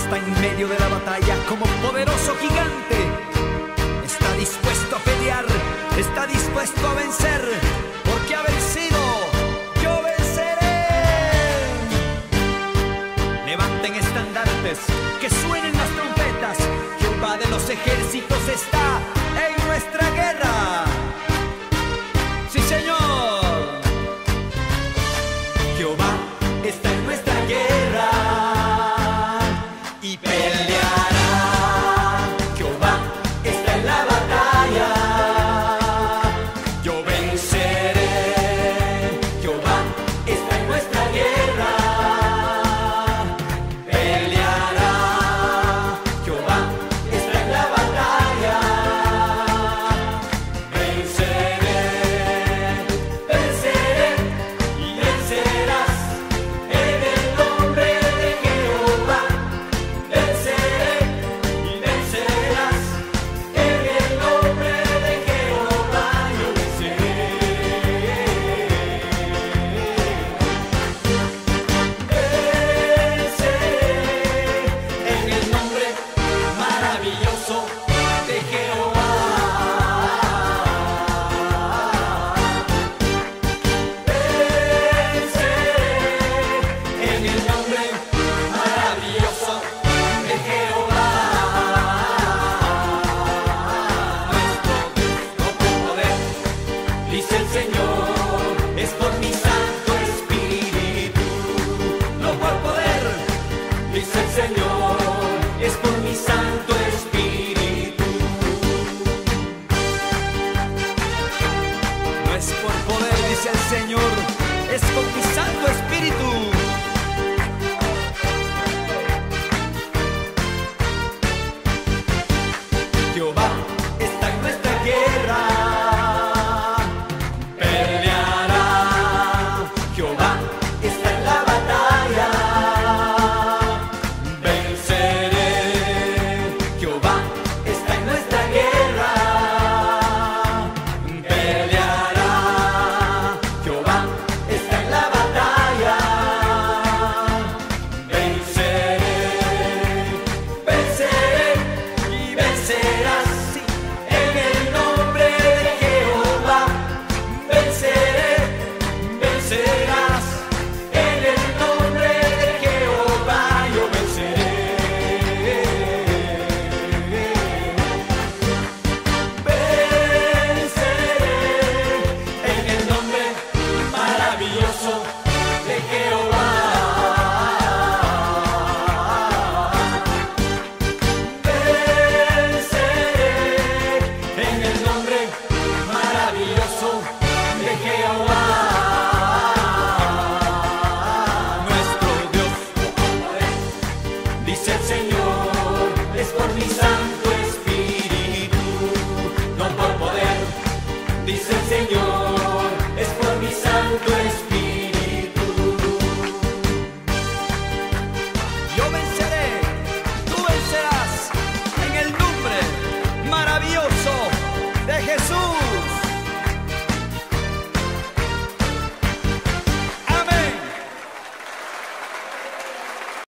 está en medio de la batalla como poderoso gigante. Está dispuesto a pelear, está dispuesto a vencer, porque ha vencido. Yo venceré. Levanten estandartes, que suenen las trompetas. Jehová de los ejércitos está en nuestra guerra. Sí, Señor. Jehová está en nuestra guerra y peleará. Jehová está en la batalla. Yo venceré. Jehová está en nuestra guerra. Peleará. Jehová está en la batalla. Venceré. Venceré y vencerás. En el nombre de Jehová, venceré y vencerás. En el nombre de Jehová, yo venceré. Venceré en el nombre maravilloso de Jehová. En el nombre maravilloso de Jehová. Nuestro poder, dice el Señor, es por mi Santo Espíritu. No por poder, dice el Señor, es por mi Santo Espíritu. No es por poder, dice el Señor, es por mi